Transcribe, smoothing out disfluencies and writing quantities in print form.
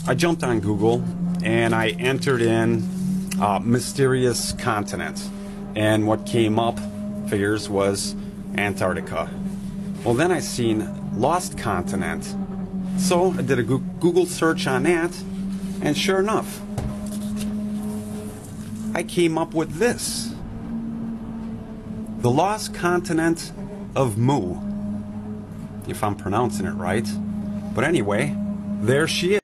I jumped on Google and I entered in mysterious continent, and what came up, figures, was Antarctica. Well, then I seen lost continent, so I did a Google search on that, and sure enough, I came up with this: the lost continent of Mu, if I'm pronouncing it right. But anyway, there she is.